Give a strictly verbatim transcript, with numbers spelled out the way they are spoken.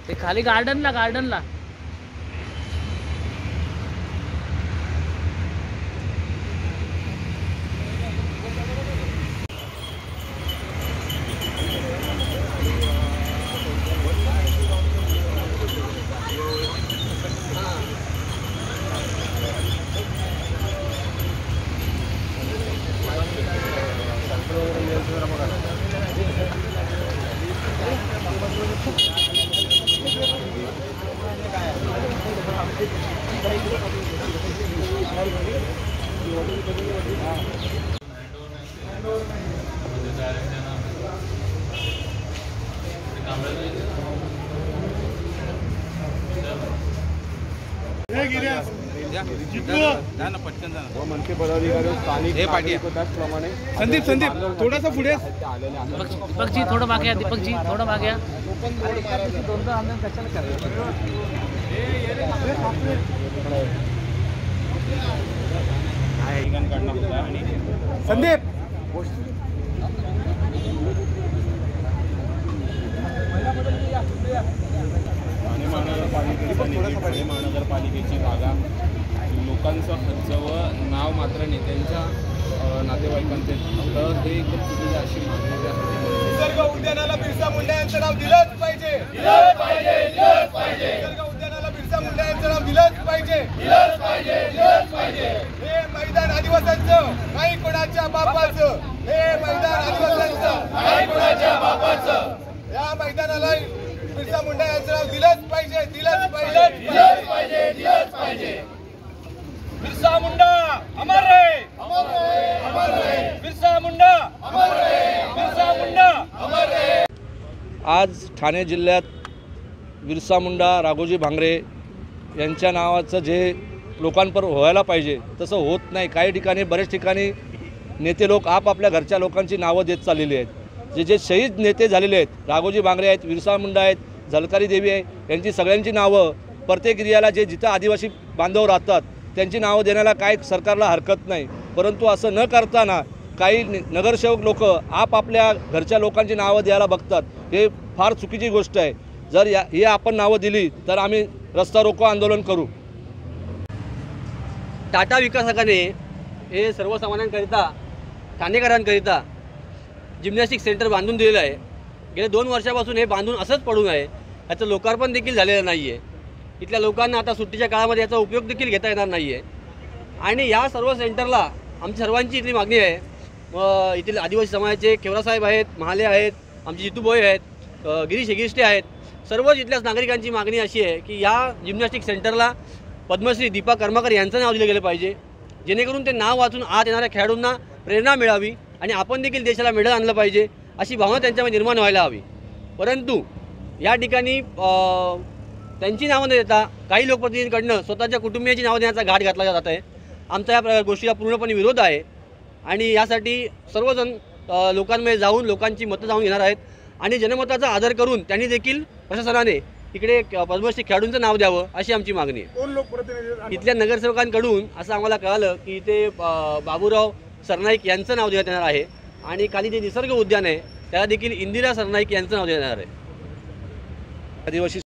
ते खाली गार्डनला गार्डनला मनसे पदाधिकारी स्थानिक त्याचप्रमाणे संदीप संदीप थोडासा पुढे दीपक जी थोड़ा मागे या दीपक जी थोड़ा मागे या संदीप ठाणे महानगरपालिकेची महानगरपालिकेची जागा लोकांचा खर्च व नाव मात्र नेत्यांच्या नातेवाईकांचे तर हे एकदम चुकीचं अशी मागणी निसर्ग उद्यानाला बिरसा मुंडा यांचं नाव दिलंच पाहिजे दिलंच पाहिजे दिलंच पाहिजे निसर्ग उद्यानाला बिरसा मुंडा यांचं नाव दिलंच पाहिजे दिलंच पाहिजे दिलंच पाहिजे हे मैदान आदिवासींचं नाही कोणाच्या बापाचं हे मैदान आदिवासींचं नाही कोणाच्या बापाचं या मैदानाला बिरसा मुंडा यांचं नाव दिलंच पाहिजे दिलंच पाहिजे दिलंच पाहिजे दिलंच पाहिजे बिरसा मुंडा अमर रहे अमर रहे अमर रहे बिरसा मुंडा अमर रहे बिरसा मुंडा अमर रहे। आज ठाणे जिल्ह्यात बिरसा मुंडा राघोजी भांगरे यांच्या नावाचं जे लोकांपर व्हायला पाहिजे तसं होत नाही। काही ठिकाणी बरेच ठिकाणी नेते लोक आपापल्या घरच्या लोकांची नावं देत चाललेली आहेत। जे जे शहीद नेते झालेले आहेत राघोजी भांगरे आहेत बिरसा मुंडा आहेत झलकारी देवी आहे यांची सगळ्यांची नावं प्रत्येक एरियाला जे जिथं आदिवासी बांधव राहतात त्यांची नावं देण्याला काय सरकारला हरकत नाही। परंतु असं न करताना काही नगरसेवक लोक आपापल्या घरच्या लोकांची नावं द्यायला बघतात हे फार चुकीची गोष्ट आहे। जर या ही आपण नावं दिली तर आम्ही रस्ता रोको आंदोलन करू। टाटा विकासकाने हे सर्वसामान्यांकरिता ठाणेकरांकरिता जिम्नॅस्टिक सेंटर बांधून दिलेलं आहे। गेल्या दोन वर्षापासून हे बांधून असंच पडून आहे, याचं लोकार्पण देखील झालेलं नाही आहे। इथल्या लोकांना आता सुट्टीच्या काळामध्ये याचा उपयोग देखील घेता येणार नाही आहे आणि या सर्व सेंटरला आमची सर्वांची इथली मागणी आहे। व इथले आदिवासी समाजाचे केवरासाहेब आहेत, महाले आहेत, आमचे जितूभाई आहेत, गिरीश हेगिष्टे आहेत, सर्वच इथल्याच नागरिकांची मागणी अशी आहे की या जिम्नॅस्टिक सेंटरला पद्मश्री दीपा कर्माकर यांचं नाव दिलं गेलं पाहिजे, जेणेकरून ते नाव वाचून आत येणाऱ्या खेळाडूंना प्रेरणा मिळावी आणि आपण देखील देशाला मेडल आणलं पाहिजे अशी भावना त्यांच्यामध्ये निर्माण व्हायला हवी। परंतु या ठिकाणी त्यांची नावं न देता काही लोकप्रतिनिधींकडनं स्वतःच्या कुटुंबियांची नावं देण्याचा घाट घातला जात आहे। आमचा या गोष्टीला पूर्णपणे विरोध आहे आणि यासाठी सर्वजण लोकांमध्ये जाऊन लोकांची मतं जाणून घेणार आहेत आणि जनमताचा आदर करून त्यांनी देखील प्रशासनाने इकडे पद्मश्री खेळाडूंचं नाव द्यावं अशी आमची मागणी आहे। कोण लोकप्रतिनिधी इथल्या नगरसेवकांकडून असं आम्हाला कळालं की इथे बाबूराव सरनाईक यांचं नाव देण्यात येणार आहे आणि खाली जे निसर्ग उद्यान आहे त्याला देखील इंदिरा सरनाईक यांचं नाव देण्यात येणार आहे। आदिवासी